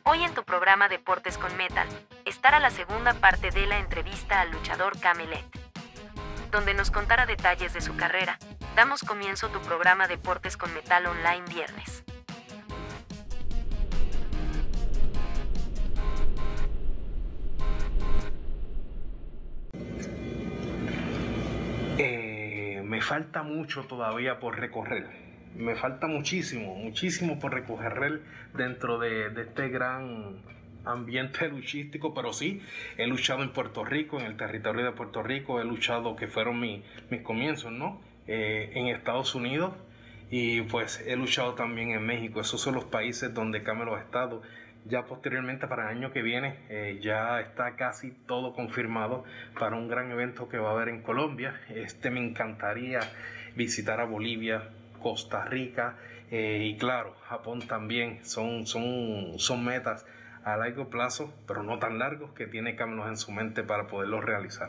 Hoy en tu programa Deportes con Metal, estará la segunda parte de la entrevista al luchador Camelet, donde nos contará detalles de su carrera. Damos comienzo a tu programa Deportes con Metal Online viernes. Me falta mucho todavía por recorrer. Me falta muchísimo por recorrer dentro de este gran ambiente luchístico, pero sí, he luchado en Puerto Rico, en el territorio de Puerto Rico, he luchado, que fueron mis comienzos, ¿no? En Estados Unidos, y pues he luchado también en México. Esos son los países donde Camelo ha estado. Ya posteriormente, para el año que viene, ya está casi todo confirmado para un gran evento que va a haber en Colombia. Me encantaría visitar a Bolivia, Costa Rica, y claro, Japón también. Son metas a largo plazo, pero no tan largos, que tiene Camelo en su mente para poderlos realizar.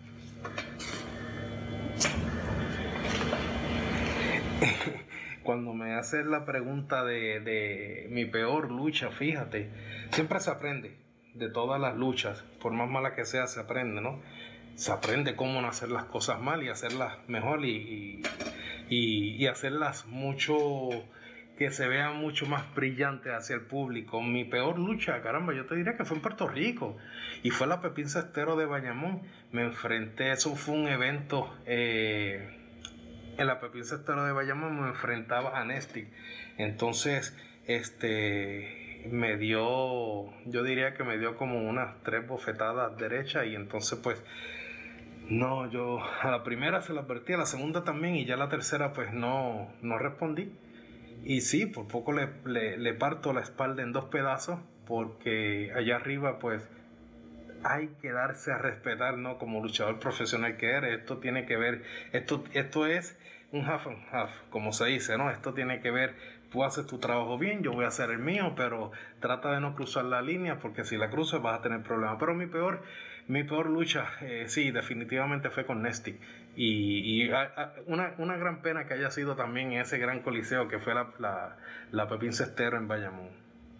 Cuando me haces la pregunta de mi peor lucha, fíjate, siempre se aprende de todas las luchas, por más mala que sea, se aprende, ¿no? Se aprende cómo no hacer las cosas mal y hacerlas mejor y hacerlas que se vean mucho más brillantes hacia el público. Mi peor lucha, caramba, yo te diría que fue en Puerto Rico, y fue la Pepín Cestero de Bayamón. Me enfrenté, eso fue un evento... En la Pepín Cestero de Bayamón me enfrentaba a Nestic. Entonces, yo diría que me dio como unas 3 bofetadas derechas, y entonces pues, no, yo a la primera se la advertí, a la segunda también, y ya a la tercera pues no respondí. Y sí, por poco le parto la espalda en 2 pedazos, porque allá arriba pues hay que darse a respetar, ¿no? Como luchador profesional que eres. Esto tiene que ver, esto es un half and half, como se dice, ¿no? Esto tiene que ver, tú haces tu trabajo bien, yo voy a hacer el mío, pero trata de no cruzar la línea, porque si la cruzas vas a tener problemas. Pero mi peor lucha, sí, definitivamente fue con Nestic. Y una gran pena que haya sido también en ese gran coliseo que fue la Pepín Cestero en Bayamón.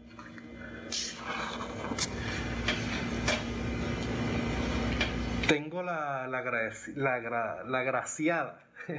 Tengo la agraciada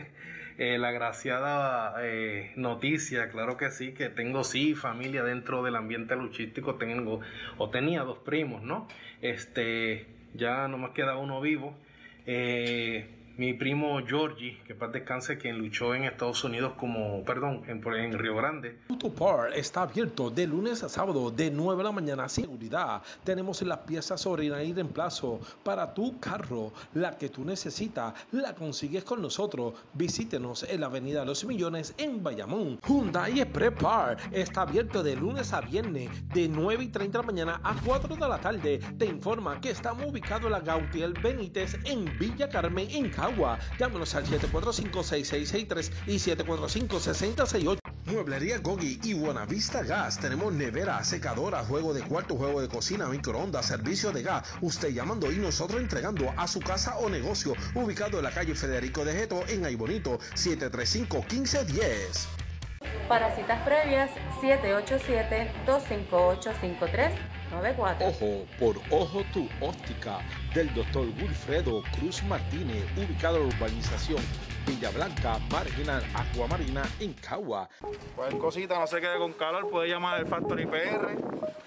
noticia, claro que sí, que tengo familia dentro del ambiente luchístico. Tenía 2 primos, ¿no? Ya no me queda uno vivo. Mi primo Georgie, que paz descanse, quien luchó en Estados Unidos en Río Grande. Auto Part está abierto de lunes a sábado de 9 de la mañana. Seguridad. Tenemos las piezas original y reemplazo para tu carro. La que tú necesitas la consigues con nosotros. Visítenos en la avenida Los Millones en Bayamón. Hyundai Express Part está abierto de lunes a viernes de 9:30 de la mañana a 4 de la tarde. Te informa que estamos ubicados en la Gautier Benítez en Villa Carmen, en Cagua. Llámanos al 745-6663 y 745-6068. Mueblería Gogi y Buenavista Gas. Tenemos nevera, secadora, juego de cuarto, juego de cocina, microondas, servicio de gas. Usted llamando y nosotros entregando a su casa o negocio. Ubicado en la calle Federico de Geto en Aybonito, 735-1510. Para citas previas, 787-258-5394. Ojo por Ojo Tu Óptica del Dr. Wilfredo Cruz Martínez, ubicado en la urbanización Villa Blanca, Marginal, Acuamarina, en Cagua. Cualquier cosita, no se quede con calor, puede llamar al Factory PR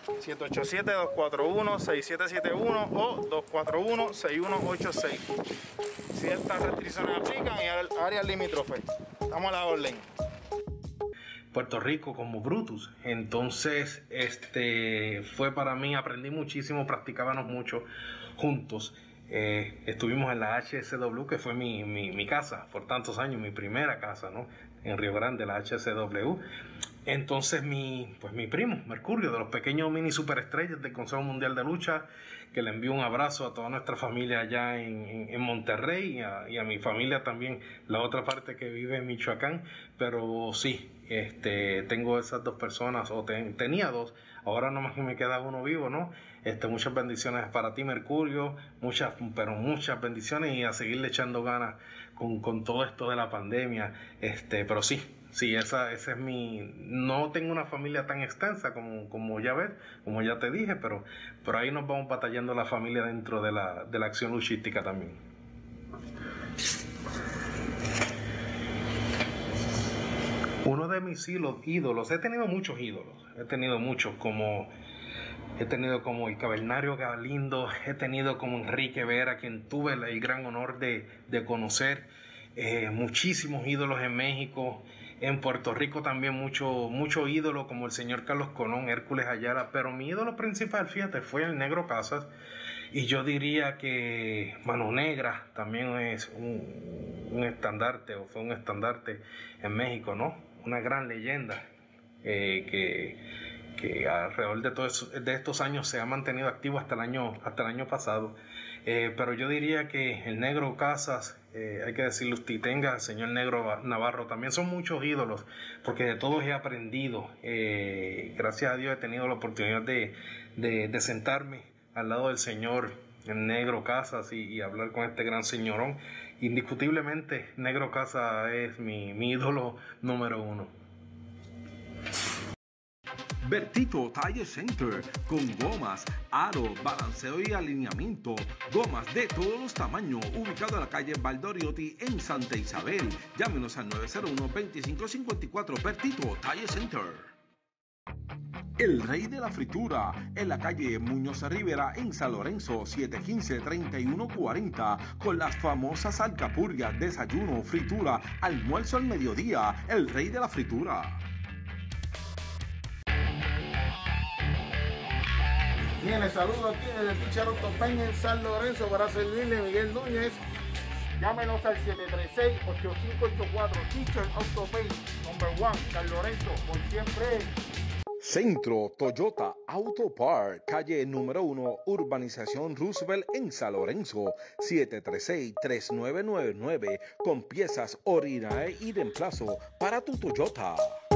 787-241-6771 o 241-6186. Ciertas restricciones aplican y áreas limítrofes. Estamos a la orden. Puerto Rico como Brutus. Entonces, fue para mí, aprendí muchísimo, practicábamos mucho juntos. Estuvimos en la HSW, que fue mi casa por tantos años, mi primera casa, ¿no? En Río Grande, la HSW. Entonces mi primo, Mercurio, de los pequeños mini superestrellas del Consejo Mundial de Lucha, que le envío un abrazo a toda nuestra familia allá en Monterrey, y a mi familia también, la otra parte que vive en Michoacán. Pero sí, tengo esas 2 personas, tenía 2, ahora nomás que me queda uno vivo, ¿no? Muchas bendiciones para ti, Mercurio, muchas bendiciones, y a seguirle echando ganas con todo esto de la pandemia. Pero sí, Sí, esa es mi... No tengo una familia tan extensa como ya ves, como ya te dije, pero ahí nos vamos batallando la familia dentro de la acción luchística también. Uno de mis ídolos, he tenido muchos ídolos, he tenido como el Cavernario Galindo, he tenido como Enrique Vera, quien tuve el gran honor de conocer, muchísimos ídolos en México. En Puerto Rico también mucho ídolo como el señor Carlos Colón, Hércules Ayala, pero mi ídolo principal, fíjate, fue el Negro Casas, y yo diría que Mano Negra también es un estandarte, o fue un estandarte en México, ¿no? Una gran leyenda que alrededor de estos años se ha mantenido activo hasta el año pasado. Pero yo diría que el Negro Casas, hay que decirlo, Titenga, el señor Negro Navarro, también son muchos ídolos, porque de todos he aprendido. Gracias a Dios he tenido la oportunidad de sentarme al lado del señor el Negro Casas y hablar con este gran señorón. Indiscutiblemente, Negro Casas es mi ídolo número uno. Bertito Tire Center, con gomas, aro, balanceo y alineamiento, gomas de todos los tamaños, ubicado en la calle Valdoriotti en Santa Isabel. Llámenos al 901-2554, Bertito Tire Center. El Rey de la Fritura, en la calle Muñoz Rivera en San Lorenzo, 715-3140, con las famosas alcapurrias, desayuno, fritura, almuerzo al mediodía. El Rey de la Fritura. Bien, les saludo aquí desde el Teacher Auto Paint en San Lorenzo para servirle Miguel Núñez. Llámenos al 736-8584, Teacher Auto Paint, number 1, San Lorenzo, por siempre. Centro Toyota Auto Park, calle número 1, Urbanización Roosevelt en San Lorenzo, 736-3999, con piezas orinae y reemplazo para tu Toyota.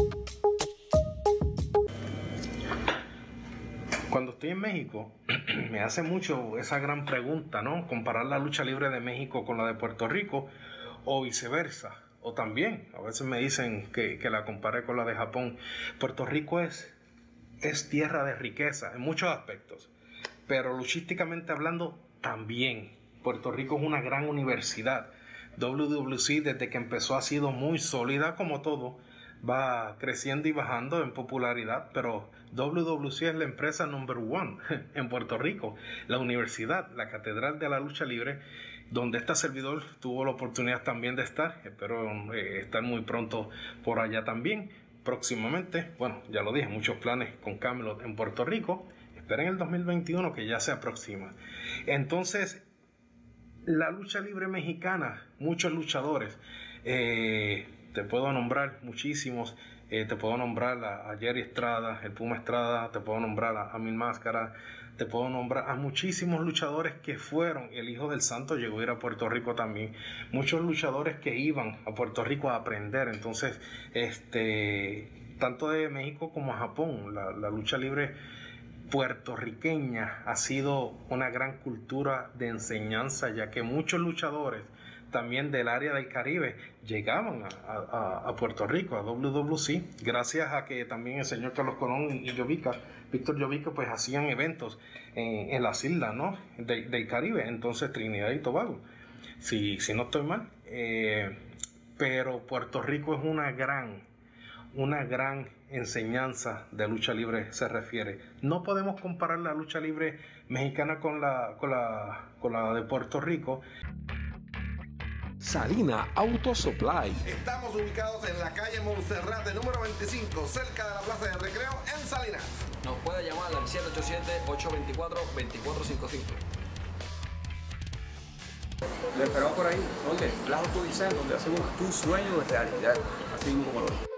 Cuando estoy en México, me hace mucho esa gran pregunta, ¿no? Comparar la lucha libre de México con la de Puerto Rico o viceversa. O también, a veces me dicen que la compare con la de Japón. Puerto Rico es tierra de riqueza en muchos aspectos, pero luchísticamente hablando también. Puerto Rico es una gran universidad. WWC desde que empezó ha sido muy sólida, como todo, va creciendo y bajando en popularidad, pero WWC es la empresa number 1 en Puerto Rico, la universidad, la catedral de la lucha libre, donde este servidor tuvo la oportunidad también de estar. Espero estar muy pronto por allá también, próximamente. Bueno, ya lo dije, muchos planes con Camelot en Puerto Rico. Esperen el 2021 que ya se aproxima. Entonces, la lucha libre mexicana, muchos luchadores, te puedo nombrar muchísimos. Te puedo nombrar a Jerry Estrada, el Puma Estrada, te puedo nombrar a Mil Máscara, te puedo nombrar a muchísimos luchadores que fueron. El Hijo del Santo llegó a ir a Puerto Rico también. Muchos luchadores que iban a Puerto Rico a aprender. Entonces, tanto de México como a Japón, la lucha libre puertorriqueña ha sido una gran cultura de enseñanza, ya que muchos luchadores también del área del Caribe llegaban a Puerto Rico, a WWC, gracias a que también el señor Carlos Colón y Víctor Llovica, pues hacían eventos en las islas, ¿no? del Caribe, entonces Trinidad y Tobago, si no estoy mal. Pero Puerto Rico es una gran enseñanza de lucha libre se refiere. No podemos comparar la lucha libre mexicana con la de Puerto Rico. Salina Auto Supply. Estamos ubicados en la calle Monserrate número 25, cerca de la Plaza de Recreo en Salinas. Nos puede llamar al 787-824-2455. Le esperamos por ahí, donde Las Auto Design, donde hacemos tu sueño de realidad, así como lo ves.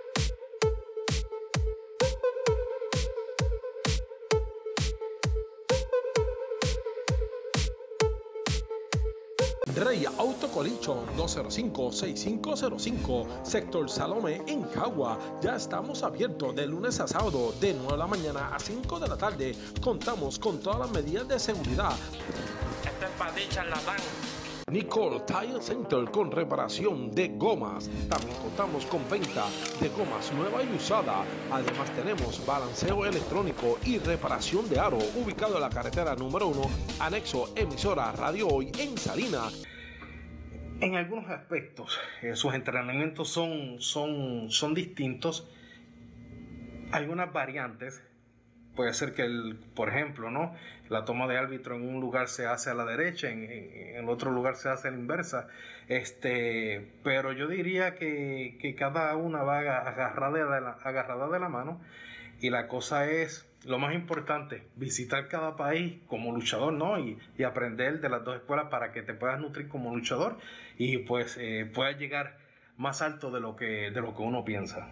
Rey Auto Collision, 205-6505, Sector Salome en Cagua. Ya estamos abiertos de lunes a sábado, de 9 de la mañana a 5 de la tarde. Contamos con todas las medidas de seguridad. Este es para ti, charlatán. Nicole Tire Center con reparación de gomas. También contamos con venta de gomas nueva y usada. Además tenemos balanceo electrónico y reparación de aro, ubicado en la carretera número 1, anexo emisora Radio Hoy en Salinas. En algunos aspectos, sus entrenamientos son distintos. Hay unas variantes. Puede ser que, por ejemplo, ¿no?, la toma de árbitro en un lugar se hace a la derecha, en otro lugar se hace a la inversa. Pero yo diría que cada una va agarrada de la mano. Y la cosa es, lo más importante, visitar cada país como luchador, ¿no? Y aprender de las dos escuelas para que te puedas nutrir como luchador y pues puedas llegar más alto de lo que uno piensa.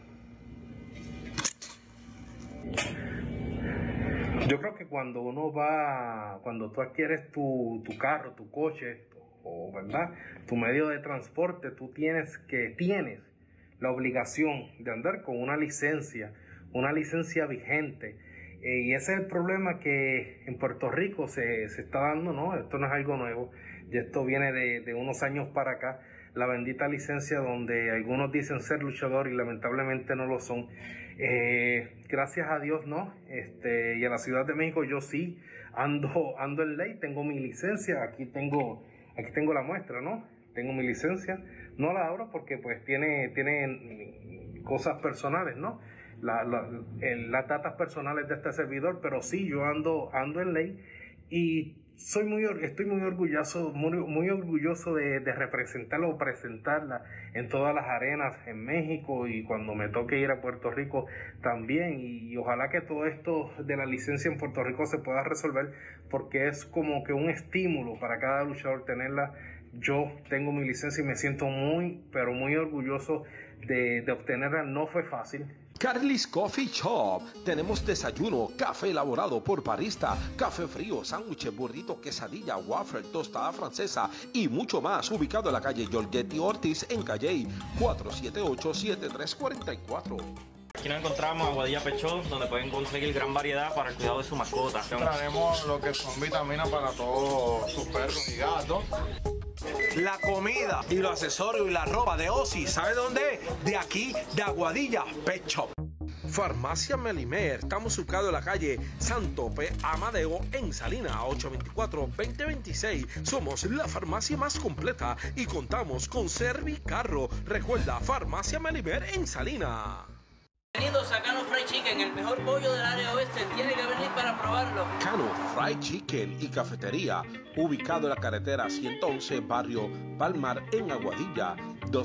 Yo creo que cuando tú adquieres tu carro, tu coche, ¿verdad?, tu medio de transporte, tú tienes la obligación de andar con una licencia vigente. Y ese es el problema que en Puerto Rico se está dando, ¿no? Esto no es algo nuevo, y esto viene de unos años para acá. La bendita licencia donde algunos dicen ser luchador y lamentablemente no lo son. Gracias a Dios, ¿no? Y a la Ciudad de México yo sí ando en ley, tengo mi licencia, aquí tengo la muestra, ¿no? Tengo mi licencia, no la abro porque pues tiene cosas personales, ¿no? Las datas personales de este servidor, pero sí, yo ando en ley y estoy muy orgulloso de representarla o presentarla en todas las arenas en México y cuando me toque ir a Puerto Rico también, y ojalá que todo esto de la licencia en Puerto Rico se pueda resolver porque es como que un estímulo para cada luchador tenerla. Yo tengo mi licencia y me siento pero muy orgulloso de obtenerla. No fue fácil. Carly's Coffee Shop. Tenemos desayuno, café elaborado por barista, café frío, sándwiches, burrito, quesadilla, waffle, tostada francesa y mucho más. Ubicado en la calle Giorgetti Ortiz en Calley, 478-7344. Aquí nos encontramos Aguadilla Pet Shop, donde pueden conseguir gran variedad para el cuidado de su mascota. Traemos lo que son vitaminas para todos sus perros y gatos. La comida y los accesorios y la ropa de Ozzy, ¿sabe dónde? De aquí, de Aguadilla Pet Shop. Farmacia Melimer, estamos ubicados en la calle Santo P. Amadeo en Salinas, 824-2026. Somos la farmacia más completa y contamos con Servicarro. Recuerda, Farmacia Melimer en Salinas. Bienvenidos a Cano Fried Chicken, el mejor pollo del área oeste. Tiene que venir para probarlo. Cano Fried Chicken y Cafetería, ubicado en la carretera 111, barrio Palmar, en Aguadilla,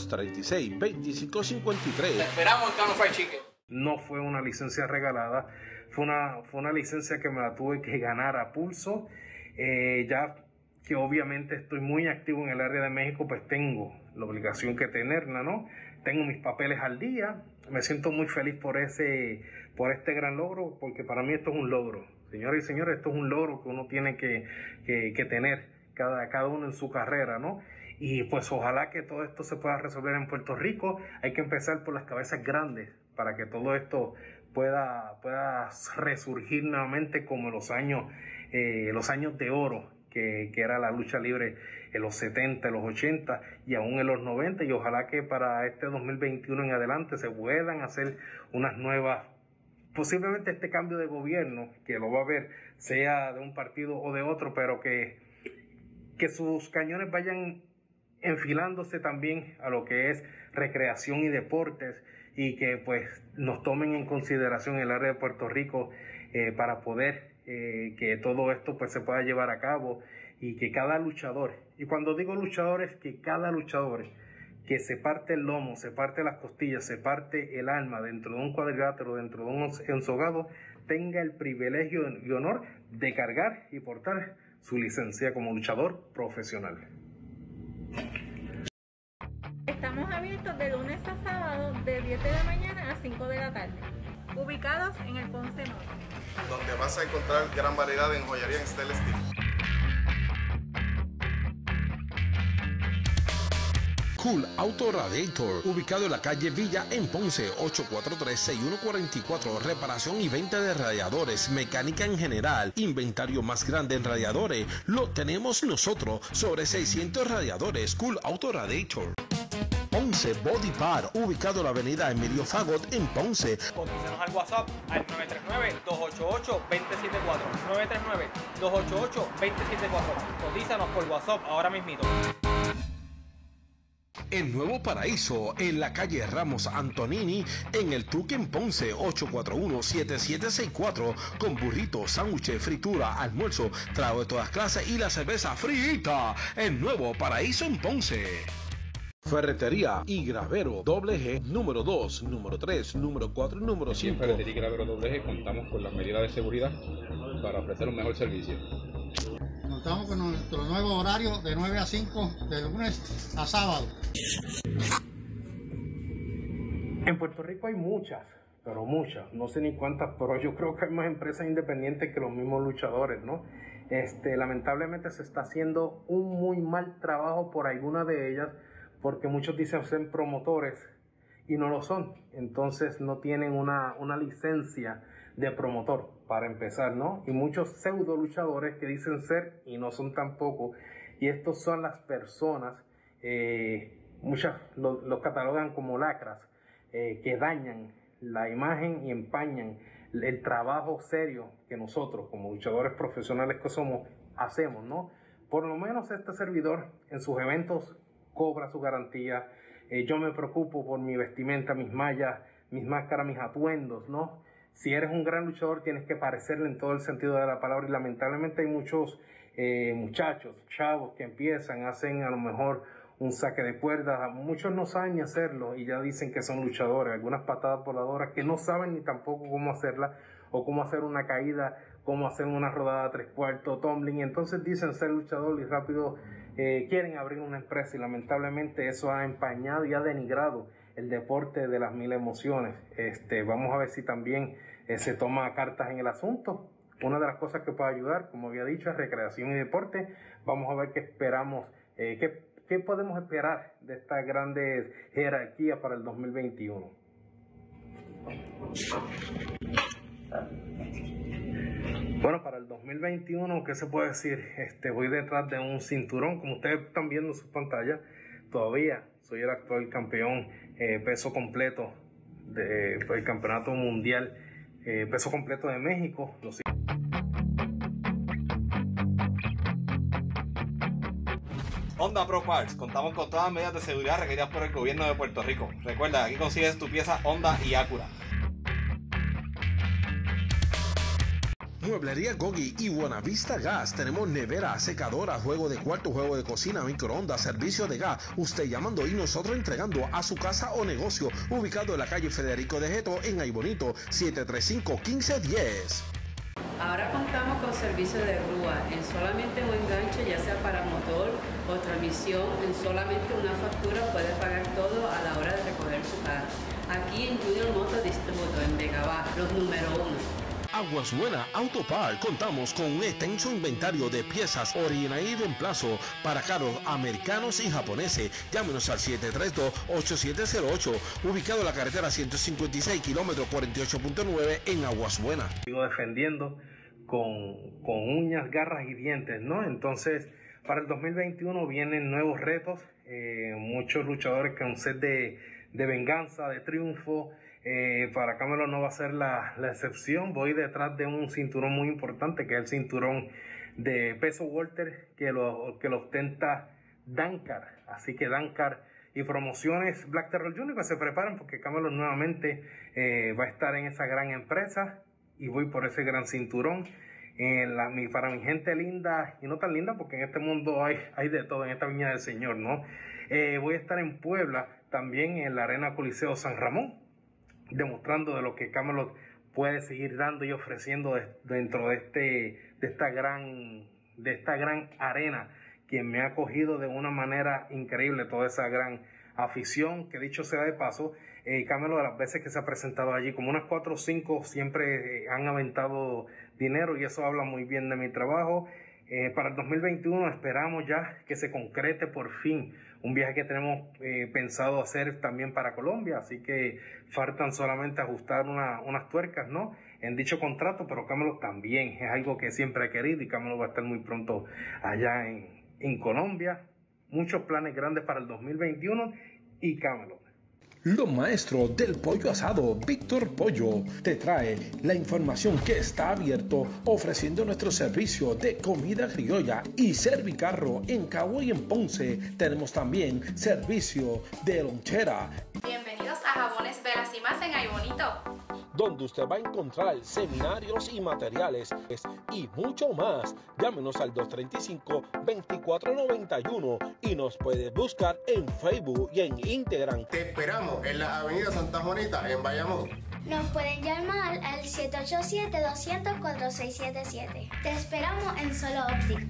236-2553. Te esperamos en Cano Fried Chicken. No fue una licencia regalada, fue una licencia que me la tuve que ganar a pulso. Ya que obviamente estoy muy activo en el área de México, pues tengo la obligación que tenerla, ¿no? Tengo mis papeles al día. Me siento muy feliz por este gran logro, porque para mí esto es un logro. Señoras y señores, esto es un logro que uno tiene que tener cada uno en su carrera, ¿no? Y pues ojalá que todo esto se pueda resolver en Puerto Rico. Hay que empezar por las cabezas grandes para que todo esto pueda resurgir nuevamente como los años de oro que era la lucha libre en los 70, en los 80 y aún en los 90, y ojalá que para este 2021 en adelante se puedan hacer unas nuevas, posiblemente este cambio de gobierno, que lo va a haber, sea de un partido o de otro, pero que sus cañones vayan enfilándose también a lo que es recreación y deportes, y que pues nos tomen en consideración el área de Puerto Rico para poder que todo esto pues se pueda llevar a cabo, y que cada luchador, y cuando digo luchadores, que cada luchador que se parte el lomo, se parte las costillas, se parte el alma dentro de un cuadrilátero, dentro de un ensogado, tenga el privilegio y honor de cargar y portar su licencia como luchador profesional. Estamos abiertos de lunes a sábado de 10 de la mañana a 5 de la tarde. Ubicados en el Ponce Norte, donde vas a encontrar gran variedad en joyería en stainless steel. Cool Auto Radiator, ubicado en la calle Villa en Ponce, 843-6144, reparación y venta de radiadores, mecánica en general, inventario más grande en radiadores, lo tenemos nosotros, sobre 600 radiadores. Cool Auto Radiator. Ponce Body Part, ubicado en la avenida Emilio Fagot en Ponce. Cotízanos al WhatsApp al 939-288-2074. 939-288-2074. Cotízanos por WhatsApp ahora mismito. En Nuevo Paraíso, en la calle Ramos Antonini, en el Tuque en Ponce, 841-7764, con burritos, sándwiches, fritura, almuerzo, trago de todas clases y la cerveza frita. En Nuevo Paraíso en Ponce. Ferretería y Gravero G, número 2, número 3, número 4 y número 5. En Ferretería y Gravero G contamos con las medidas de seguridad para ofrecer un mejor servicio. Contamos con nuestro nuevo horario de 9 a 5, de lunes a sábado. En Puerto Rico hay muchas, pero muchas, no sé ni cuántas, pero yo creo que hay más empresas independientes que los mismos luchadores, ¿no? Lamentablemente se está haciendo un muy mal trabajo por alguna de ellas, porque muchos dicen ser promotores y no lo son, entonces no tienen una licencia de promotor para empezar, ¿no? Y muchos pseudo luchadores que dicen ser y no son tampoco, y estos son las personas, muchas los catalogan como lacras, que dañan la imagen y empañan el trabajo serio que nosotros como luchadores profesionales que somos hacemos, ¿no? Por lo menos este servidor en sus eventos cobra su garantía. Yo me preocupo por mi vestimenta, mis mallas, mis máscaras, mis atuendos, ¿no? Si eres un gran luchador tienes que parecerle en todo el sentido de la palabra, y lamentablemente hay muchos muchachos, chavos que empiezan, hacen a lo mejor un saque de cuerdas, muchos no saben ni hacerlo y ya dicen que son luchadores, algunas patadas voladoras que no saben ni tampoco cómo hacerla, o cómo hacer una caída, cómo hacer una rodada 3/4, tumbling, y entonces dicen ser luchador y rápido quieren abrir una empresa, y lamentablemente eso ha empañado y ha denigrado el deporte de las mil emociones. Vamos a ver si también se toma cartas en el asunto. Una de las cosas que puede ayudar, como había dicho, es recreación y deporte. Vamos a ver qué esperamos, qué podemos esperar de estas grandes jerarquías para el 2021. Bueno, para el 2021, ¿qué se puede decir? Voy detrás de un cinturón, como ustedes están viendo en su pantalla. Todavía soy el actual campeón peso completo del campeonato mundial peso completo de México. Honda Pro Parts, contamos con todas las medidas de seguridad requeridas por el gobierno de Puerto Rico. Recuerda, aquí consigues tu pieza Honda y Acura. Mueblería Gogi y Buenavista Gas. Tenemos nevera, secadora, juego de cuarto, juego de cocina, microondas, servicio de gas. Usted llamando y nosotros entregando a su casa o negocio. Ubicado en la calle Federico de Geto, en Aybonito, 735-1510. Ahora contamos con servicio de grúa en solamente un enganche, ya sea para motor o transmisión. En solamente una factura puede pagar todo a la hora de recoger su carro. Aquí en Junior Motor Distributor, en Vegabá, los número 1. Aguas Buena Autopar, contamos con un extenso inventario de piezas original y reemplazo para carros americanos y japoneses. Llámenos al 732-8708, ubicado en la carretera 156, kilómetro 48.9 en Aguas Buena. Sigo defendiendo con uñas, garras y dientes, ¿no? Entonces, para el 2021 vienen nuevos retos, muchos luchadores con sed de venganza, de triunfo. Para Camelo no va a ser la excepción. Voy detrás de un cinturón muy importante, que es el cinturón de peso welter, que lo ostenta Dankar. Así que Dankar y Promociones Black Terror Jr. que se preparan, porque Camelo nuevamente va a estar en esa gran empresa, y voy por ese gran cinturón. Para mi gente linda y no tan linda, porque en este mundo hay de todo, en esta viña del Señor, ¿no? Voy a estar en Puebla, también en la Arena Coliseo San Ramón, demostrando de lo que Camelot puede seguir dando y ofreciendo dentro de esta gran arena, quien me ha acogido de una manera increíble, toda esa gran afición, que dicho sea de paso, Camelot, de las veces que se ha presentado allí, como unas 4 o 5, siempre han aventado dinero, y eso habla muy bien de mi trabajo. Para el 2021 esperamos ya que se concrete por fin un viaje que tenemos pensado hacer también para Colombia, así que faltan solamente ajustar unas tuercas, ¿no?, en dicho contrato, pero Camelot también es algo que siempre he querido y Camelot va a estar muy pronto allá en Colombia. Muchos planes grandes para el 2021 y Camelot. Los maestros del pollo asado, Víctor Pollo, te trae la información que está abierto ofreciendo nuestro servicio de comida criolla y Servicarro en Cagua y en Ponce. Tenemos también servicio de lonchera. Bienvenidos a Jabones Velas y más en Ay Bonito, donde usted va a encontrar seminarios y materiales y mucho más. Llámenos al 235-2491 y nos puede buscar en Facebook y en Instagram. Te esperamos en la Avenida Santa Juanita, en Bayamón. Nos pueden llamar al 787-200-4677. Te esperamos en Solo Óptica.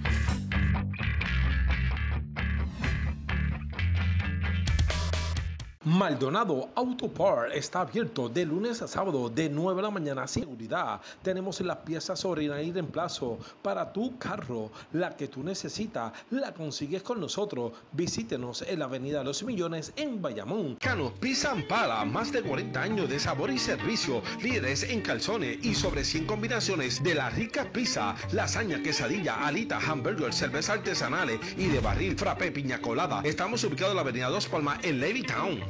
Maldonado Auto Part está abierto de lunes a sábado de 9 de la mañana. Seguridad. Tenemos las piezas original y reemplazo para tu carro. La que tú necesitas la consigues con nosotros. Visítenos en la Avenida Los Millones en Bayamón. Cano Pizza and Pala, más de 40 años de sabor y servicio. Líderes en calzones y sobre 100 combinaciones de la rica pizza, lasaña, quesadilla, alita, hamburger, cerveza artesanales y de barril, frappé, piña colada. Estamos ubicados en la Avenida Dos Palmas en Levittown.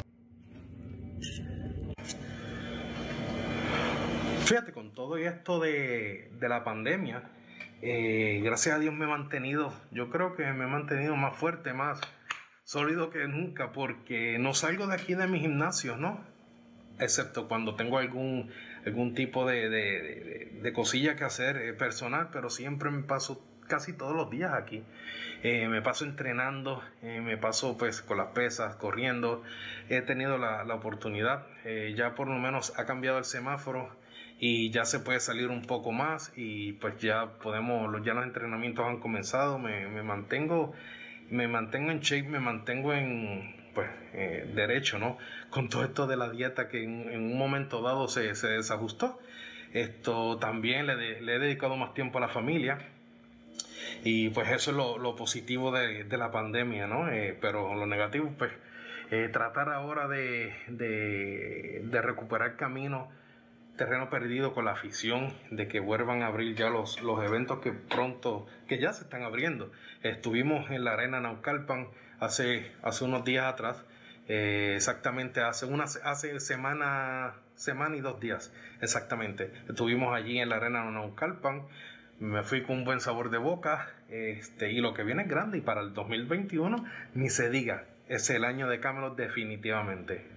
Fíjate, con todo esto de la pandemia, gracias a Dios yo creo que me he mantenido más fuerte, más sólido que nunca, porque no salgo de aquí de mi gimnasio, ¿no? Excepto cuando tengo algún tipo de cosilla que hacer personal, pero siempre me paso casi todos los días aquí. Me paso entrenando, me paso pues con las pesas, corriendo. He tenido la oportunidad, ya por lo menos ha cambiado el semáforo y ya se puede salir un poco más y pues ya los entrenamientos han comenzado. Me mantengo en shape, me mantengo derecho, ¿no? Con todo esto de la dieta que en un momento dado se desajustó. También le he dedicado más tiempo a la familia. Y pues eso es lo positivo de la pandemia, ¿no? Pero lo negativo, pues tratar ahora de recuperar terreno perdido con la afición, de que vuelvan a abrir ya los eventos que ya se están abriendo. Estuvimos en la Arena Naucalpan hace unos días atrás, exactamente hace semana y 2 días, exactamente. Estuvimos allí en la Arena Naucalpan. Me fui con un buen sabor de boca, y lo que viene es grande, y para el 2021 ni se diga, es el año de Camelot definitivamente.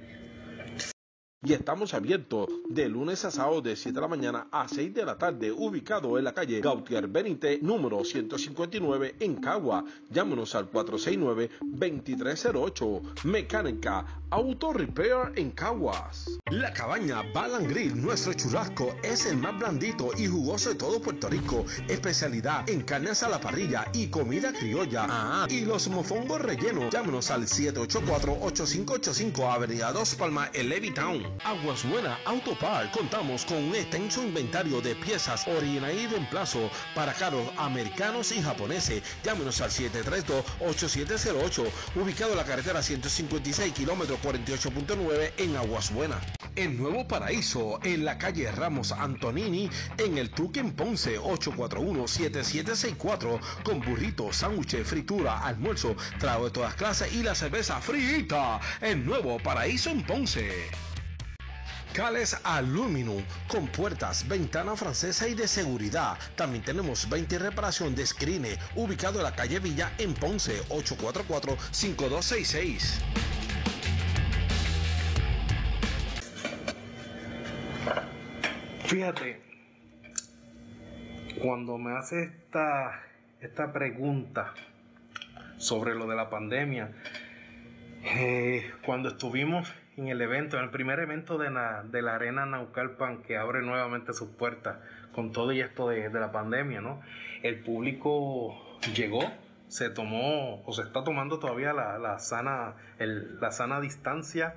Y estamos abiertos de lunes a sábado de 7 de la mañana a 6 de la tarde, ubicado en la calle Gautier Benítez, número 159 en Cagua. Llámenos al 469-2308. Mecánica Auto Repair en Caguas. La Cabaña Bar and Grill, nuestro churrasco es el más blandito y jugoso de todo Puerto Rico. Especialidad en carnes a la parrilla y comida criolla. Y los mofongos rellenos. Llámenos al 784-8585, Avenida Dos Palmas en Levittown. Aguas Buenas Auto Part. Contamos con un extenso inventario de piezas original y reemplazo para carros americanos y japoneses. Llámenos al 732-8708, ubicado en la carretera 156, kilómetro 48.9 en Aguas Buenas. En Nuevo Paraíso, en la calle Ramos Antonini, en el Tuque en Ponce, 841-7764, con burritos, sándwiches, fritura, almuerzo, trago de todas clases y la cerveza frita. En Nuevo Paraíso en Ponce. Cales Aluminum, con puertas, ventana francesa y de seguridad. También tenemos 20 reparación de screen, ubicado en la calle Villa en Ponce, 844-5266. Fíjate, cuando me hace esta pregunta sobre lo de la pandemia, cuando estuvimos en el primer evento de la Arena Naucalpan, que abre nuevamente sus puertas con todo y esto de la pandemia, ¿no? El público llegó, se tomó o se está tomando todavía la sana distancia,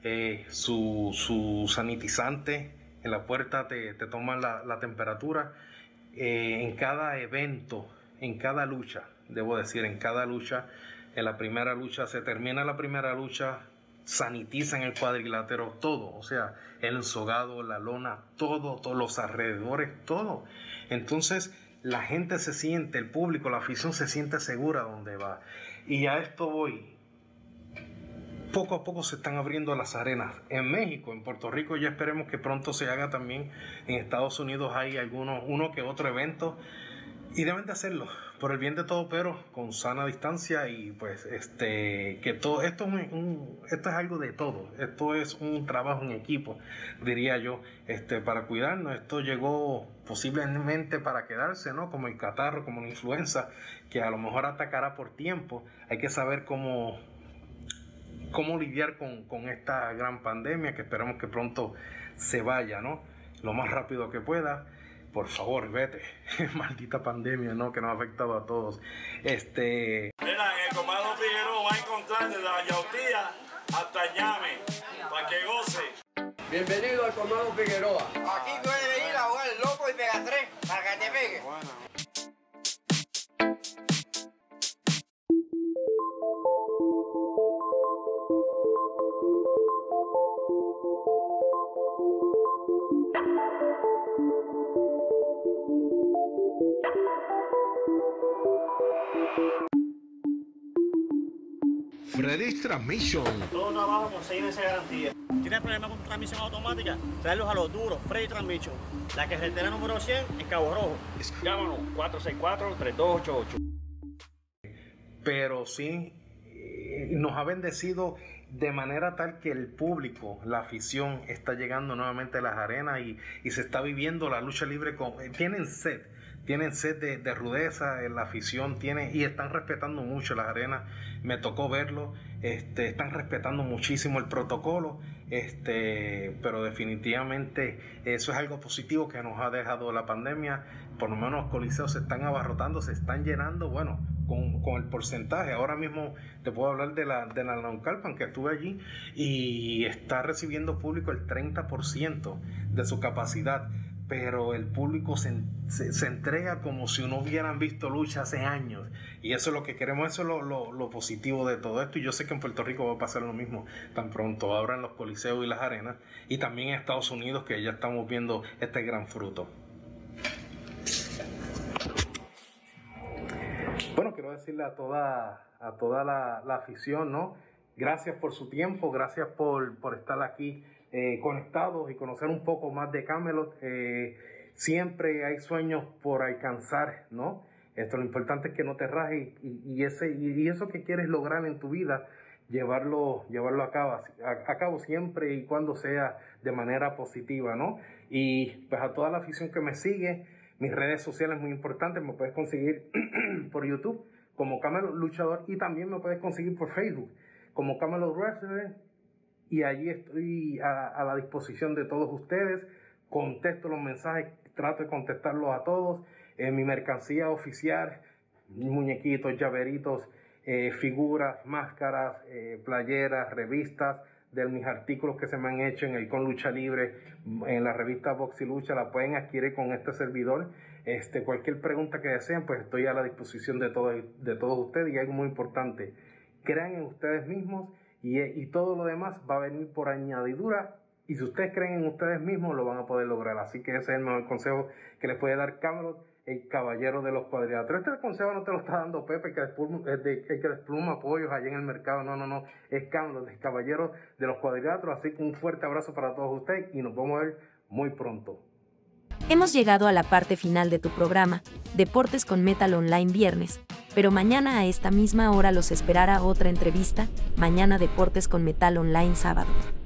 su sanitizante. En la puerta te toman la temperatura. En cada evento en cada lucha, debo decir, en cada lucha. En la primera lucha se termina la primera lucha, sanitizan el cuadrilátero, todo, o sea, el ensogado, la lona, todo, todos los alrededores, todo. Entonces la gente se siente, el público, la afición se siente segura donde va. Y a esto voy. Poco a poco se están abriendo las arenas. En México, en Puerto Rico, ya esperemos que pronto se haga también. En Estados Unidos hay uno que otro evento. Y deben de hacerlo por el bien de todo, pero con sana distancia. Y pues que todo esto es algo de todo. Esto es un trabajo en equipo, diría yo, para cuidarnos. Esto llegó posiblemente para quedarse, ¿no? Como el catarro, como la influenza, que a lo mejor atacará por tiempo. Hay que saber cómo lidiar con esta gran pandemia, que esperamos que pronto se vaya, ¿no? Lo más rápido que pueda. Por favor, vete. Maldita pandemia, ¿no? Que nos ha afectado a todos. Mira, el comando Figueroa va a encontrar desde la Yautía hasta Ñame, para que goce. Bienvenido al comando Figueroa. Aquí puedes venir a jugar loco y pega 3 para que te pegue. Freddy's Transmission. Todo trabajo con 6 meses de garantía. ¿Tienes problemas con transmisión automática? Traerlos a los duros, Freddy Transmission. La carretera número 100 en Cabo Rojo. Llámanos 464-3288. Pero sí, nos ha bendecido de manera tal que el público, la afición, está llegando nuevamente a las arenas y se está viviendo la lucha libre. Tienen sed de rudeza, la afición y están respetando mucho las arenas. Me tocó verlo, están respetando muchísimo el protocolo, pero definitivamente eso es algo positivo que nos ha dejado la pandemia. Por lo menos los coliseos se están abarrotando, se están llenando, bueno, con el porcentaje. Ahora mismo te puedo hablar de la Naucalpan, que estuve allí, y está recibiendo público el 30% de su capacidad. Pero el público se entrega como si no hubieran visto lucha hace años. Y eso es lo que queremos, eso es lo positivo de todo esto. Y yo sé que en Puerto Rico va a pasar lo mismo tan pronto abran los coliseos y las arenas. Y también en Estados Unidos, que ya estamos viendo este gran fruto. Bueno, quiero decirle a toda la afición, ¿no? Gracias por su tiempo, gracias por estar aquí conectados y conocer un poco más de Camelot. Siempre hay sueños por alcanzar, ¿no? Lo importante es que no te rajes y eso que quieres lograr en tu vida, llevarlo a cabo siempre y cuando sea de manera positiva, ¿no? Y pues a toda la afición que me sigue, mis redes sociales muy importantes, me puedes conseguir por YouTube como Camelot Luchador, y también me puedes conseguir por Facebook como Camelot Wrestler. Y allí estoy a la disposición de todos ustedes. Contesto los mensajes, trato de contestarlos a todos. Mi mercancía oficial, muñequitos, llaveritos, figuras, máscaras, playeras, revistas, de mis artículos que se me han hecho en el Con Lucha Libre, en la revista Box y Lucha, la pueden adquirir con este servidor. Cualquier pregunta que deseen, pues estoy a la disposición de todos ustedes. Y algo muy importante, crean en ustedes mismos. Y todo lo demás va a venir por añadidura. Y si ustedes creen en ustedes mismos, lo van a poder lograr. Así que ese es el mejor consejo que les puede dar Camelot, el caballero de los cuadriláteros. Este consejo no te lo está dando Pepe, que despluma pollos allá en el mercado. No. Es Camelot, el caballero de los cuadriláteros. Así que un fuerte abrazo para todos ustedes y nos vamos a ver muy pronto. Hemos llegado a la parte final de tu programa, Deportes con Metal Online viernes, pero mañana a esta misma hora los esperará otra entrevista, mañana Deportes con Metal Online sábado.